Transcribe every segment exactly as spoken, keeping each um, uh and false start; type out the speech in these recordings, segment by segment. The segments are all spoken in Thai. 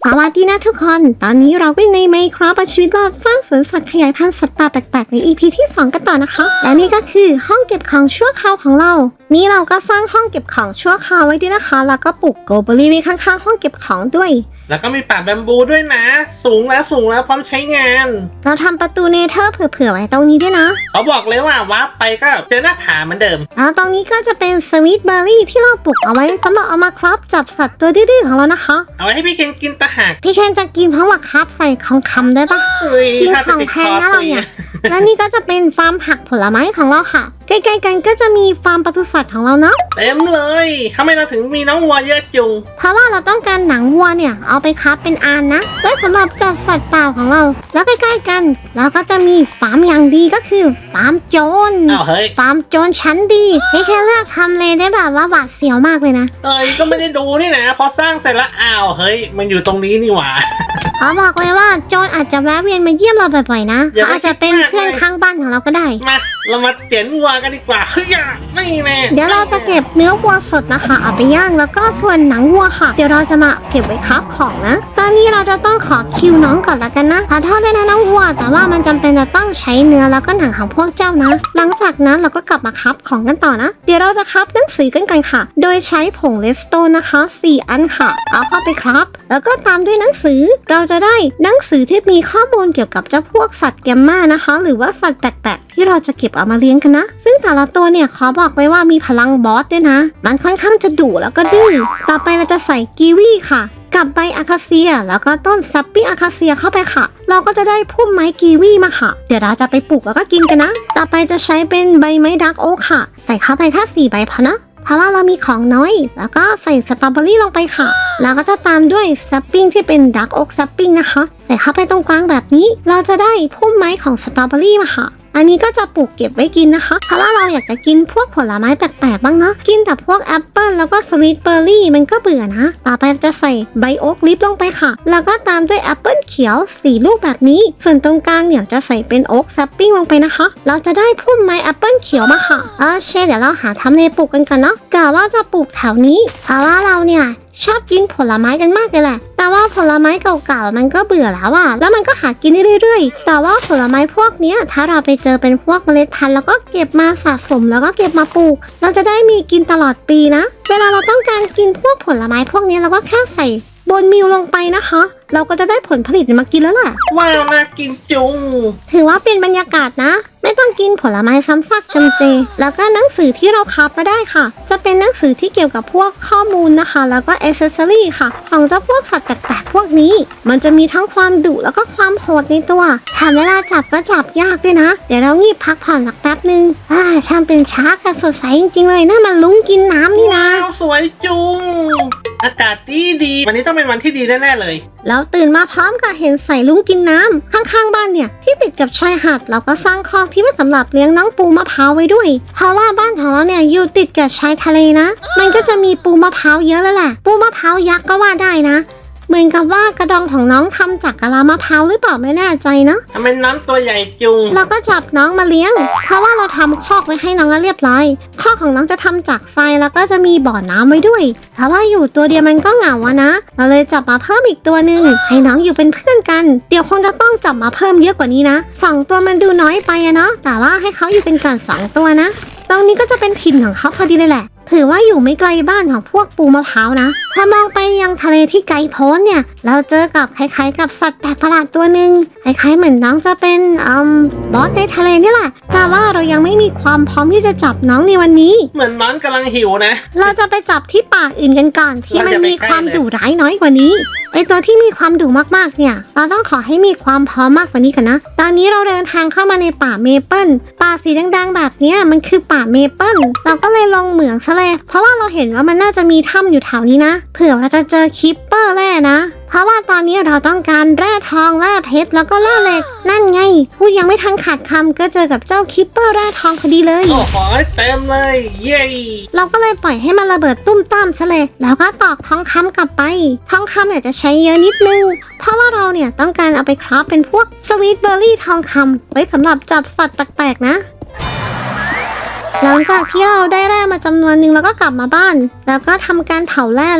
สวัสดีนะทุกคนตอนนี้เราก็ในไมค์ครับชีวิตรอดสร้างสวนสัตว์ขยายพันธุ์สัตว์ป่าแปลกๆใน อี พี ที่สองกันต่อนะคะและนี่ก็คือห้องเก็บของชั่วคราวของเรานี่เราก็สร้างห้องเก็บของชั่วคราวไว้ด้วยนะคะแล้วก็ปลูกโกเบอรี่ไว้ข้างๆห้องเก็บของด้วยแล้วก็มีป่าแบมบูด้วยนะสูงแล้วสูงแล้วพร้อมใช้งานเราทำประตูเนเธอร์เผื่อๆไว้ตรงนี้ด้วยนะเขาบอกเลยว่าวับไปก็เจอหน้าผาเหมือนเดิมแล้วตรงนี้ก็จะเป็นสวีทเบอร์รี่ที่เราปลูกเอาไว้สำหรับเอามาครอบจับสัตว์ตัวดื้อๆของเรานะคะเอาไว้ให้พี่เคนกินตะหากพี่เคนจะกินเพราะว่าครับใส่ของคำได้ปะกินของแพงนะเราเนี่ยและนี่ก็จะเป็นฟาร์มผักผลไม้ของเราค่ะใกล้ๆกันก็จะมีฟาร์มปศุสัตว์ของเราเนาะเต็มเลยทำไมเราถึงมีน้องวัวเยอะจุงเพราะว่าเราต้องการหนังวัวเนี่ยเอาไปคับเป็นอานนะไว้สำหรับจัดสัตว์ป่าของเราแล้วใกล้ๆกันเราก็จะมีฟาร์มอย่างดีก็คือฟาร์มโจรฟาร์มโจรชั้นดีให้แค่เลือกทำเลยได้แบบว่าหวาดเสียวมากเลยนะเอ้ยก็ไม่ได้ดูนี่นะพอสร้างเสร็จแล้วอ้าวเฮ้ยมันอยู่ตรงนี้นี่หว่าเขาบอกเลยว่าโจรอาจจะแวะเวียนมาเยี่ยมเราบ่อยๆนะอาจจะเป็นเพื่อนข้างบ้านของเราก็ได้มาเรามาเจ๋นวัวกันดีกว่าเฮ้ยนี่แน่เดี๋ยวเราจะเก็บเนื้อวัวสดนะคะเอาไปย่างแล้วก็ส่วนหนังวัวค่ะเดี๋ยวเราจะมาเก็บไว้คับของนะตอนนี้เราจะต้องขอคิวน้องก่อนละกันนะขอโทษด้วยนะน้องวัวแต่ว่ามันจำเป็นจะต้องใช้เนื้อแล้วก็หนังของพวกเจ้านะหลังจากนั้นเราก็กลับมาคับของกันต่อนะเดี๋ยวเราจะคับหนังสือกันกันค่ะโดยใช้ผงเลสโตนนะคะสี่อันค่ะเอาเข้าไปครับแล้วก็ตามด้วยหนังสือเราจะได้หนังสือที่มีข้อมูลเกี่ยวกับเจ้าพวกสัตว์แกมม่านะคะหรือว่าสัตว์แปลกๆที่เราจะเก็บเอามาเลี้ยงกันนะซึ่งแต่ละตัวเนี่ยขอบอกเลยว่ามีพลังบอสด้วยนะมันค่อนข้างจะดุแล้วก็ดื้อต่อไปเราจะใส่กีวีค่ะกับใบอะคาเซียแล้วก็ต้นซัปปี้อะคาเซียเข้าไปค่ะเราก็จะได้พุ่มไม้กีวีมาค่ะเดี๋ยวเราจะไปปลูกแล้วก็กินกันนะต่อไปจะใช้เป็นใบไม้ดักโอ๊คค่ะใส่เข้าไปแค่สี่ใบพอนะเพราะว่าเรามีของน้อยแล้วก็ใส่สตรอเบอรี่ลงไปค่ะแล้วก็จะตามด้วยซัปปิ้งที่เป็นดักโอ๊คซัปปิ้งนะคะใส่เข้าไปตรงกลางแบบนี้เราจะได้พุ่มไม้ของสตรอเบอรี่มาค่ะอันนี้ก็จะปลูกเก็บไว้กินนะคะเพราะว่าเราอยากจะกินพวกผลไม้แปลกๆบ้างนะกินแต่พวกแอปเปิลแล้วก็สวีทเบอร์รี่มันก็เบื่อนะต่อไปจะใส่ใบโอ๊กลิฟลงไปค่ะแล้วก็ตามด้วยแอปเปิลเขียวสี่ลูกแบบนี้ส่วนตรงกลางเนี่ยจะใส่เป็นโอ๊กซัปปิ้งลงไปนะคะเราจะได้พุ่มไม้แอปเปิลเขียวมาค่ะเออเช่เดี๋ยวเราหาทำเลปลูกกันกันเนาะกะว่าจะปลูกแถวนี้เพราะว่าเราเนี่ยชอบกินผลไม้กันมากเลยแหละแต่ว่าผลไม้เก่าๆมันก็เบื่อแล้วอ่ะแล้วมันก็หากินได้เรื่อยๆแต่ว่าผลไม้พวกเนี้ยถ้าเราไปเจอเป็นพวกเมล็ดพันธุ์แล้วก็เก็บมาสะสมแล้วก็เก็บมาปลูกเราจะได้มีกินตลอดปีนะเวลาเราต้องการกินพวกผลไม้พวกนี้เราก็แค่ใส่บนมิวลงไปนะคะเราก็จะได้ผลผลิตมากินแล้วแหละว้าวน่ากินจุงถือว่าเป็นบรรยากาศนะไม่ต้องกินผลไม้ซ้ำซากจำเจแล้วก็หนังสือที่เราคับมาได้ค่ะจะเป็นหนังสือที่เกี่ยวกับพวกข้อมูลนะคะแล้วก็อ c เซสซอรี่ค่ะของเจ้าพวกสัตว์แปลกๆพวกนี้มันจะมีทั้งความดุแล้วก็ความโหดในตัวแถมเวลาจับก็จับยากด้วยนะเดี๋ยวเรางีบพักผ่อนสักแป๊บนึงอ่าช่างเป็นช้าแต่สดใสจริงๆเลยน่ามันลุ้งกินน้ำนี่นะสวยจุงอากาศดีดีวันนี้ต้องเป็นวันที่ดีแน่ๆเลยเราตื่นมาพร้อมกับเห็นใส่ลุงกินน้ำข้างๆบ้านเนี่ยที่ติดกับชายหาดเราก็สร้างคอกที่ไว้สำหรับเลี้ยงน้องปูมะพร้าวไว้ด้วยเพราะว่าบ้านของเราเนี่ยอยู่ติดกับชายทะเลนะมันก็จะมีปูมะพร้าวเยอะเลยแหละปูมะพร้าวยักษ์ก็ว่าได้นะเหมือนกับว่ากระดองของน้องทำจากกะลามะพร้าวหรือเปล่าไม่แน่ใจนะทำไมน้องตัวใหญ่จุงเราก็จับน้องมาเลี้ยงเพราะว่าเราทำคอกไว้ให้น้องแล้วเรียบร้อยคอกของน้องจะทำจากทรายแล้วก็จะมีบ่อน้ำไว้ด้วยเพราะว่าอยู่ตัวเดียวมันก็เหงาอะนะเราเลยจับมาเพิ่มอีกตัวหนึ่งให้น้องอยู่เป็นเพื่อนกันเดี๋ยวคงจะต้องจับมาเพิ่มเยอะกว่านี้นะสองตัวมันดูน้อยไปอะเนาะแต่ว่าให้เขาอยู่เป็นกันสองตัวนะตรงนี้ก็จะเป็นถิ่นของเขาพอดีเลยแหละถือว่าอยู่ไม่ไกลบ้านของพวกปูมะพร้าวนะถ้ามองไปยังทะเลที่ไกลโพ้นเนี่ยเราเจอกับคล้ายๆกับสัตว์แปลกประหลาดตัวหนึ่งคล้ายๆเหมือนน้องจะเป็นอืมบอสในทะเลนี่แหละแต่ว่าเรายังไม่มีความพร้อมที่จะจับน้องในวันนี้เหมือนน้องกำลังหิวนะเราจะไปจับที่ป่าอื่นกันก่อนที่มันมีความดุร้ายน้อยกว่านี้ไอตัวที่มีความดุมากๆเนี่ยเราต้องขอให้มีความพร้อมมากกว่านี้กันนะตอนนี้เราเดินทางเข้ามาในป่าเมเปิลป่าสีแดงๆแบบนี้มันคือป่าเมเปิลเราก็เลยลงเหมืองซะเลยเพราะว่าเราเห็นว่ามันน่าจะมีถ้ำอยู่แถวนี้นะเผื่อเราจะเจอคิปเปอร์แร่นะเพราะว่าตอนนี้เราต้องการแร่ทองแร่เพชรแล้วก็แร่เหล็กนั่นไงพูดยังไม่ทันขาดคำก็เจอกับเจ้าคิปเปอร์แร่ทองพอดีเลยโอ้โหเต็มเลยเย้เราก็เลยปล่อยให้มันระเบิดตุ้มตามซะเลยแล้วก็ตอกทองคำกลับไปทองคำเนี่ยจะใช้เยอะนิดนึงเพราะว่าเราเนี่ยต้องการเอาไปคราฟเป็นพวกสวีทเบอร์รี่ทองคำไว้สำหรับจับสัตว์แปลกๆนะหลังจากที่เราได้แร่มาจำนวนหนึ่งแล้วก็กลับมาบ้านแล้วก็ทำการเผาแร่เลย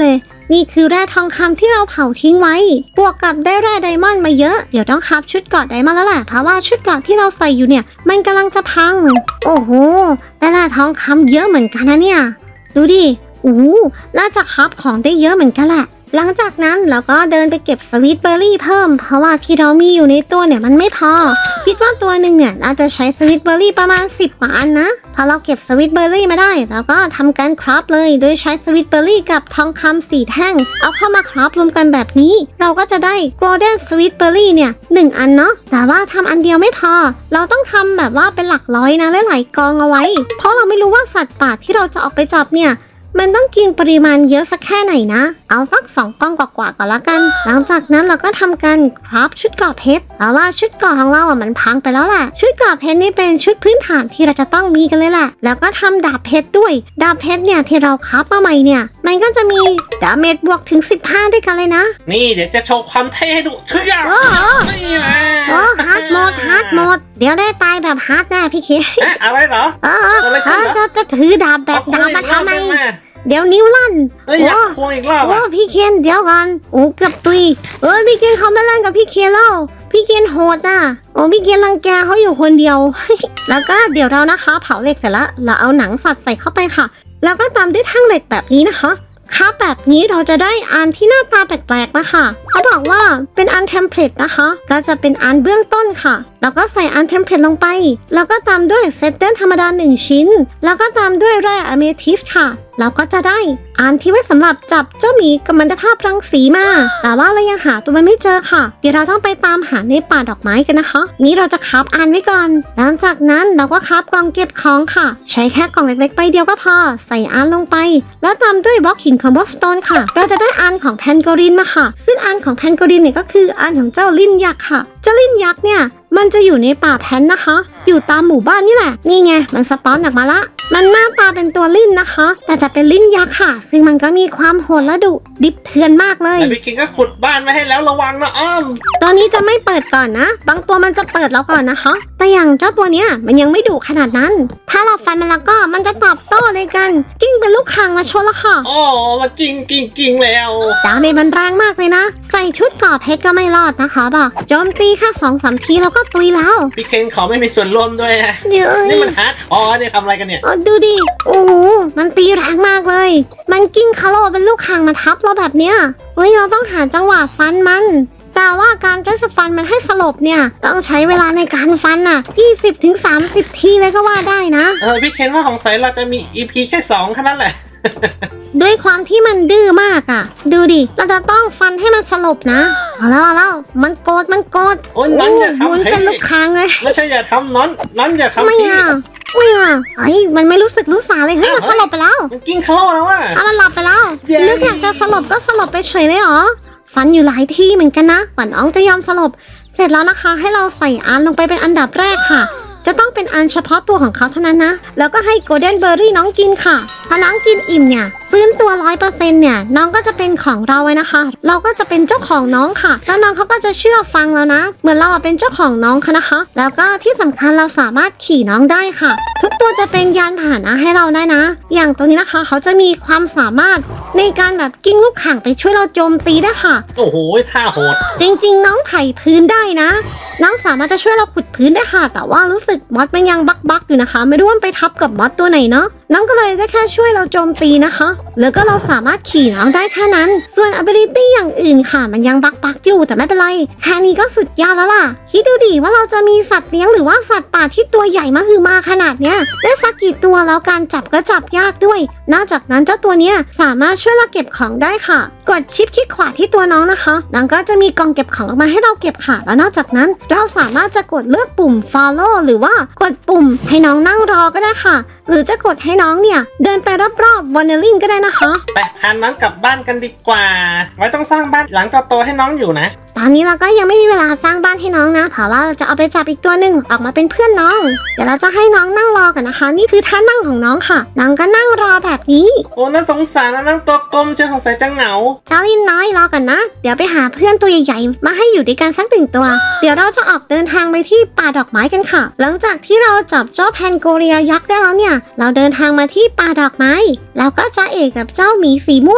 นี่คือแร่ทองคำที่เราเผาทิ้งไว้บวกกับได้แร่ไดมอนด์มาเยอะเดี๋ยวต้องคราฟชุดเกราะไดมอนด์แล้วแหละเพราะว่าชุดเกราะที่เราใส่อยู่เนี่ยมันกำลังจะพังโอ้โหได้แร่ทองคำเยอะเหมือนกันนะเนี่ยดูดิโอ้น่าจะคราฟของได้เยอะเหมือนกันแหละหลังจากนั้นเราก็เดินไปเก็บสวีทเบอร์รี่เพิ่มเพราะว่าที่เรามีอยู่ในตัวเนี่ยมันไม่พอคิดว่าตัวหนึ่งเนี่ยน่าจะใช้สวีทเบอร์รี่ประมาณสิบกว่าอันนะพอเราเก็บสวีทเบอร์รี่มาได้เราก็ทำการคราฟเลยโดยใช้สวีทเบอร์รี่กับทองคำสี่แท่งเอาเข้ามาคราฟรวมกันแบบนี้เราก็จะได้โกลเด้นสวีทเบอร์รี่เนี่ยหนึ่งอันเนาะแต่ว่าทำอันเดียวไม่พอเราต้องทำแบบว่าเป็นหลักร้อยนะและหลายกองเอาไว้เพราะเราไม่รู้ว่าสัตว์ป่าที่เราจะออกไปจับเนี่ยมันต้องกินปริมาณเยอะสักแค่ไหนนะเอาสักสองกล่องกว่าๆก่อนละกันหลังจากนั้นเราก็ทำการคราฟชุดเกราะเพชรแต่ว่าชุดเกราะของเราอ่ะมันพังไปแล้วแหละชุดเกราะเพชรนี่เป็นชุดพื้นฐานที่เราจะต้องมีกันเลยแหละแล้วก็ทำดาบเพชรด้วยดาบเพชรเนี่ยที่เราคราฟมาใหม่เนี่ยมันก็จะมีดาเมจบวกถึงสิบห้าด้วยกันเลยนะนี่เดี๋ยวจะโชว์ความเท่ให้ดูเชื่อโอ้โหโอ้ฮาร์ดโหมดฮาร์ดโหมดเดี๋ยวได้ตายแบบฮาร์ดแน่พี่เคอะไรเหรอเออจะจะถือดาบแบบดาบมาทำไมเดี๋ยวนิ้วลั่นเอ้ยอยากควงอีกรอบอ่ะโอ้พี่เคนเดี๋ยวก่อนโอ้เกือบตุยเออพี่เคนเขาไม่เล่นกับพี่เคนแล้วพี่เคนโหดน่ะโอ้พี่เคนรังแกเขาอยู่คนเดียว แล้วก็เดี๋ยวเรานะคะเผาเหล็กเสร็จแล้วเราเอาหนังสัตว์ใส่เข้าไปค่ะแล้วก็ตามด้วยแท่งเหล็กแบบนี้นะคะครับแบบนี้เราจะได้อันที่หน้าตาแปลกๆนะคะเขาบอกว่าเป็นอันเทมเพลตนะคะก็จะเป็นอันเบื้องต้นค่ะแล้วก็ใส่อันเทมเพลตลงไปแล้วก็ตามด้วยเซตเต้นธรรมดาหนึ่งชิ้นแล้วก็ตามด้วยแร่อะเมทิสค่ะแล้วก็จะได้อันที่ไว้สำหรับจับเจ้าหมีกัมมันตภาพรังสีมาแต่ว่าเรายังหาตัวมันไม่เจอค่ะเดี๋ยวเราต้องไปตามหาในป่าดอกไม้กันนะคะนี้เราจะคราฟอันไว้ก่อนหลังจากนั้นเราก็คราฟกล่องเก็บของค่ะใช้แค่กล่องเล็กๆไปเดียวก็พอใส่อันลงไปแล้วตามด้วยบล็อกหินของบล็อกสโตนค่ะเราจะได้อันของแพนโกรินมาค่ะซึ่งอันของแพนโกรินเนี่ยก็คืออันของเจ้าลิ้นยักษ์ค่ะเจ้าลิ้นยักษ์เนี่ยมันจะอยู่ในป่าแพนนะคะอยู่ตามหมู่บ้านนี่แหละนี่ไงมันสปอนออกมาละมันหน้าตาเป็นตัวลิ้นนะคะแต่จะเป็นลิ้นยักษ์ค่ะซึ่งมันก็มีความโหดและดุดิบเถื่อนมากเลยแต่พี่คิงก็ขุดบ้านไว้ให้แล้วระวังนะอ้อมตอนนี้จะไม่เปิดก่อนนะบางตัวมันจะเปิดแล้วก่อนนะคะแต่อย่างเจ้าตัวเนี้ยมันยังไม่ดุขนาดนั้นถ้าเราฟันมันแล้วก็มันจะตอบโต้ในกันกิ้งเป็นลูกคางมาชนละค่ะอ๋อมากิ้งกิ้งกิ้งแล้วดาเมจมันแรงมากเลยนะใส่ชุดเกราะเพชรก็ไม่รอดนะคะบอกโจมตีแค่สองสามทีแล้วก็ตุยแล้วพี่เคนเขาไม่มีส่วนร่วมด้วยนะนี่มันฮาร์ดคอร์เนี่ยทำอะไรกันเนี่ยดูดิโอ้โหมันตีแรงมากเลยมันกิ้งคาโลเป็นลูกคางมาทับเราแบบเนี้ยเฮ้ยเราต้องหาจังหวะฟันมันแต่ว่าการจะฟันมันให้สลบเนี่ยต้องใช้เวลาในการฟันน่ะ ยี่สิบถึงสามสิบ ทีเลยก็ว่าได้นะเออพี่เคนว่าของใสเราจะมี อี พี แค่สองแค่นั้นแหละด้วยความที่มันดื้อมากอ่ะดูดิเราจะต้องฟันให้มันสลบนะเอาแล้วเอาแล้วมันโกรธมันโกรธโอ้ยนั่นอย่าทำมันเป็นลูกคางเลยไม่ใช่อย่าทำน้อนน้อนอย่าทำไม่อ่ะไม่อ่ะเฮ้ยมันไม่รู้สึกรู้สาเลยเฮ้ยมันสลบไปแล้วมันกิ้งเข้าแล้วว่ะอ่ะมันหลับไปแล้วนึกอยากจะสลบก็สลบไปเฉยเลยเหรอฟันอยู่หลายที่เหมือนกันนะก่อนน้องจะยอมสลบเสร็จแล้วนะคะให้เราใส่อันลงไปเป็นอันดับแรกค่ะจะต้องเป็นอันเฉพาะตัวของเขาเท่านั้นนะแล้วก็ให้โกลเด้นเบอร์รี่น้องกินค่ะถ้าน้องกินอิ่มเนี่ยฟื้นตัว ร้อยเปอร์เซ็นต์ เนี่ยน้องก็จะเป็นของเราไว้นะคะเราก็จะเป็นเจ้าของน้องค่ะแล้วน้องเขาก็จะเชื่อฟังเรานะเหมือนเราเป็นเจ้าของน้องค่ะนะคะแล้วก็ที่สำคัญเราสามารถขี่น้องได้ค่ะทุกตัวจะเป็นยานพาหนะให้เราได้นะอย่างตัวนี้นะคะเขาจะมีความสามารถในการแบบกิ้งลูกข่างไปช่วยเราโจมตีได้ค่ะโอ้โหท่าโหดจริงๆน้องไถพื้นได้นะน้องสามารถจะช่วยเราขุดพื้นได้ค่ะแต่ว่ารู้สึกมอสมันยังบักบักอยู่นะคะไม่รู้ว่าไปทับกับมอสตัวไหนเนาะน้องก็เลยได้แค่ช่วยเราโจมตีนะคะแล้วก็เราสามารถขี่น้องได้แค่นั้นส่วน ability อย่างอื่นค่ะมันยังบักบักอยู่แต่ไม่เป็นไรแค่นี้ก็สุดยอดแล้วล่ะคิดดูดิว่าเราจะมีสัตว์เลี้ยงหรือว่าสัตว์ป่าที่ตัวใหญ่มาคือมาขนาดเนี้ยได้สักกี่ตัวแล้วการจับก็จับยากด้วยนอกจากนั้นเจ้าตัวเนี้ยสามารถช่วยเราเก็บของได้ค่ะกดชิปคลิกขวาที่ตัวน้องนะคะน้องก็จะมีกล่องเก็บของออกมาให้เราเก็บค่ะแล้วนอกจากนั้นเราสามารถจะกดเลือกปุ่ม follow หรือว่ากดปุ่มให้น้องนั่งรอก็ได้ค่ะหรือจะกดให้น้องเนี่ยเดินไปรอบๆ wandering ก็ได้นะคะไปพาน้องกลับบ้านกันดีกว่าไว้ต้องสร้างบ้านหลังโตๆให้น้องอยู่นะตอนนี้เราก็ยังไม่มีเวลาสร้างบ้านให้น้องนะเพราะว่าเราจะเอาไปจับอีกตัวหนึ่งออกมาเป็นเพื่อนน้องเดี๋ยวเราจะให้น้องนั่งรอกันนะคะนี่คือท่านั่งของน้องค่ะน้องก็นั่งรอแบบนี้โอ้น่าสงสารนะนั่งตัวกลมเชื่อของใส่จะเหงาเจ้าลินน้อยรอกันนะเดี๋ยวไปหาเพื่อนตัวใหญ่ๆมาให้อยู่ด้วยกันสักหนึ่งตัวเดี๋ยวเราจะออกเดินทางไปที่ป่าดอกไม้กันค่ะหลังจากที่เราจับเจ้าแพนโกเรียยักษ์ได้แล้วเนี่ยเราเดินทางมาที่ป่าดอกไม้แล้วก็จะเอกกับเจ้าหมีสีม่วง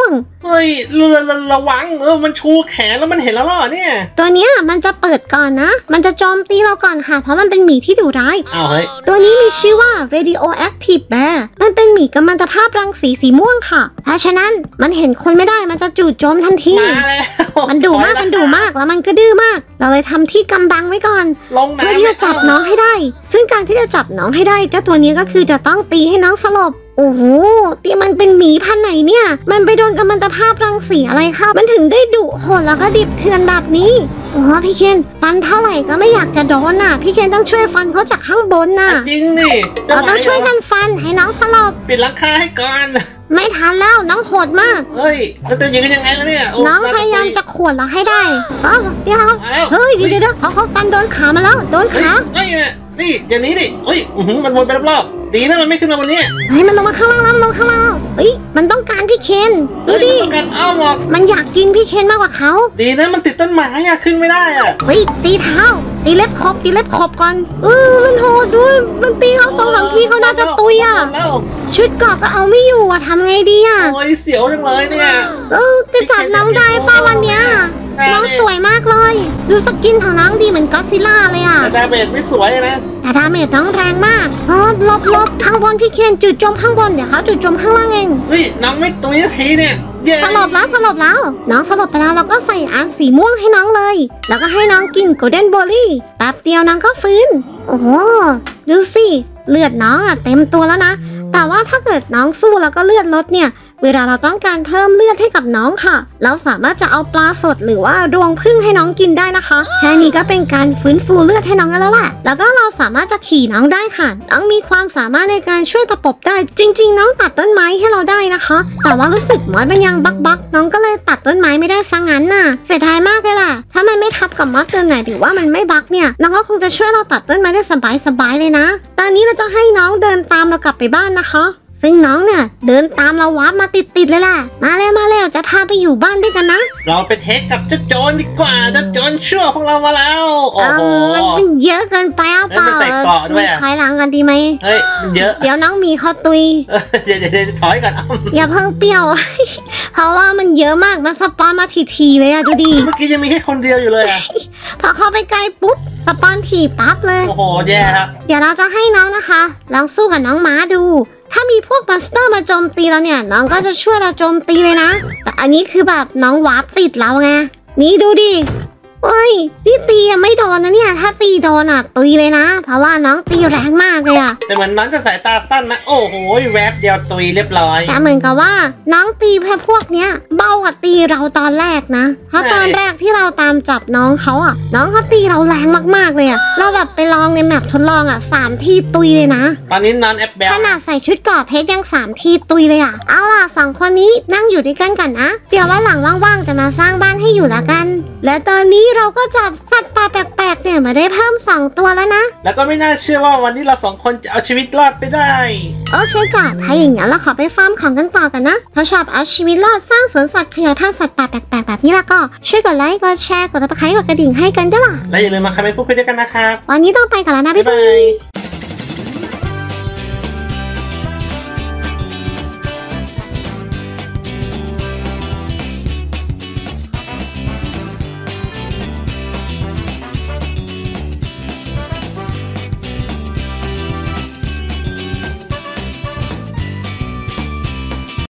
เฮ้ยระระระวังเออมันชูแขนแล้วมันเห็นแล้วเหรอเนี่ยตัวเนี้ยมันจะเปิดก่อนนะมันจะโจมตีเราก่อนค่ะเพราะมันเป็นหมีที่ดุร้ายอ้าวเฮ้ยตัวนี้มีชื่อว่า radioactive bear มันเป็นหมีกัมมันตภาพรังสีสีม่วงค่ะเพราะฉะนั้นมันเห็นคนไม่ได้มันจะจู่โจมทันทีมาแล้วมันดุมากมันดุมากแล้วมันก็ดื้อมากเราเลยทำที่กำบังไว้ก่อนเพื่อที่จะจับน้องให้ได้ซึ่งการที่จะจับน้องให้ได้เจ้าตัวนี้ก็คือจะต้องตีให้น้องสลบโอ้โหตีมันเป็นหมีพันธุ์ไหนเนี่ยมันไปโดนกัมมันตภาพรังสีอะไรครับมันถึงได้ดุโหดแล้วก็ดิบเถื่อนแบบนี้โอ้โหพี่เคนฟันเท่าไหร่ก็ไม่อยากจะโดนน่ะพี่เคนต้องช่วยฟันเขาจากข้างบนน่ะจริงนี่เราต้องช่วยกันฟันให้น้องสลบปิดหลังคาให้ก่อนไม่ทันแล้วน้องโหดมากเฮ้ยเราจะยิงกันยังไงล่ะเนี่ยน้องพยายามจะขวนเราให้ได้เออเดี๋ยวเฮ้ยเดี๋ยวเดี๋ยวเขาเขาฟันโดนขามาแล้วโดนขาเฮ้ยนี่อย่างนี้ดิเฮ้ยมันวนไปรอบๆดีนะมันไม่ขึ้นมาบนนี้เฮ้ยมันลงมาข้างล่างแล้วลงข้างล่างเฮ้ยมันต้องการพี่เคนดูดิมันต้องการอ้าวหรอกมันอยากกินพี่เคนมากกว่าเขาดีนะมันติดต้นไม้อะขึ้นไม่ได้อะเฮ้ยตีเท้าตีเล็บขบตีเล็บขบก่อนเออมันโหดด้วยมันตีเขาสองสามทีเขาน่าจะตุยอะชุดเกราะก็เอาไม่อยู่อะทำไงดีอะโอ้ยเสียวจังเลยเนี่ยเออจะจับน้องได้ป่ะวันเนี้ยน้องสวยมากเลยดูสกินของน้องดีเหมือนก็ซิล่าเลยอะแต่ดาเมจไม่สวยนะแต่ดาเมจน้องแรงมากเออลบลบข้างบนพี่เคนจุดจมข้างบนเดี๋ยวเขาจุดจมข้างล่างเองเฮ้ยน้องไม่ตุยทีเนี่ยสลบแล้วสลบแล้วน้องสลบไปแล้วเราก็ใส่อาร์มสีม่วงให้น้องเลยแล้วก็ให้น้องกินโกลเด้นเบอร์รี่แป๊บเดียวน้องก็ฟื้นโอ้โหดูสิเลือดน้องอะเต็มตัวแล้วนะแต่ว่าถ้าเกิดน้องสู้แล้วก็เลือดลดเนี่ยเวลาเราต้องการเพิ่มเลือดให้กับน้องค่ะเราสามารถจะเอาปลาสดหรือว่ารวงผึ้งให้น้องกินได้นะคะแค่นี้ก็เป็นการฟื้นฟูเลือดให้น้องแล้วแหละแล้วก็เราสามารถจะขี่น้องได้ค่ะน้องมีความสามารถในการช่วยตะปบได้จริงๆน้องตัดต้นไม้ให้เราได้นะคะแต่ว่ารู้สึกมอสมันยังบักบักน้องก็เลยตัดต้นไม้ไม่ได้ซะงั้นน่ะเสียดายมากเลยล่ะถ้ามันไม่ทับกับมอสเกินไหนหรือว่ามันไม่บักเนี่ยน้องก็คงจะช่วยเราตัดต้นไม้ได้สบายๆเลยนะตอนนี้เราจะให้น้องเดินตามเรากลับไปบ้านนะคะซึ่งน้องเนี่ยเดินตามเราวาร์ปมาติดๆเลยล่ะมาแล้วมาแล้วจะพาไปอยู่บ้านด้วยกันนะเราไปเทคกับเจ้าโจรดีกว่าเจ้าโจรชั่วพวกเรามาแล้วโอ้โหมันเยอะเกินไปอ่ะเปล่าใส่เกาะด้วยถอยหลังกันดีไหมเฮ้ยมันเยอะเดี๋ยวน้องมีเขาตุยเดี๋ยวเดี๋ยวถอยก่อนอย่าเพิ่งเปรี้ยวเพราะว่ามันเยอะมากมันสปอนมาทีๆเลยอะดูดิเมื่อกี้ยังมีแค่คนเดียวอยู่เลยอะพอเข้าไปใกล้ปุ๊บสปอนทีปั๊บเลยโอ้โหแย่ครับเดี๋ยวเราจะให้น้องนะคะลองสู้กับน้องม้าดูถ้ามีพวกบัสเตอร์มาโจมตีเราเนี่ยน้องก็จะช่วยเราโจมตีเลยนะแต่อันนี้คือแบบน้องวาร์ปติดเราไงนี่ดูดิเฮ้ยนี่ตีไม่โดนนะเนี่ยถ้าตีโดนอ่ะตุยเลยนะเพราะว่าน้องตีแรงมากเลยอ่ะแต่เหมือนน้องจะสายตาสั้นนะโอ้โหแวบเดียวตุยเรียบร้อยแต่เหมือนกับว่าน้องตีแค่พวกเนี้ยเบากว่าตีเราตอนแรกนะเพราะตอนแรกที่เราตามจับน้องเขาอ่ะน้องเขาตีเราแรงมากๆเลยอ่ะเราแบบไปลองในแมปทดลองอ่ะสามทีตุยเลยนะตอนนี้นอนแอปแบลขนาดใส่ชุดเกราะเพชรยังสามทีตุยเลยอ่ะเอาล่ะสองคนนี้นั่งอยู่ด้วยกันกันนะเดี๋ยวว่าหลังว่างๆจะมาสร้างบ้านให้อยู่ละกันและตอนนี้เราก็จับสัตว์ป่าแปลกๆเนี่ยมาได้เพิ่มสองตัวแล้วนะแล้วก็ไม่น่าเชื่อว่าวันนี้เราสองคนจะเอาชีวิตรอดไปได้โอเคจ้ะถ้าอย่างนั้นเราขอไปฟาร์มของกันต่อกันนะถ้าชอบเอาชีวิตรอดสร้างสวนสัตว์ขยายพันธุ์สัตว์ป่าแปลกๆแบบนี้แล้วก็ช่วยกดไลค์กดแชร์กดติดตามกดกระดิ่งให้กันด้วยล่ะและอย่าลืมมาคอมเมนต์พูดคุยด้วยกันนะครับวันนี้ต้องไปก่อนแล้วนะบ๊ายบาย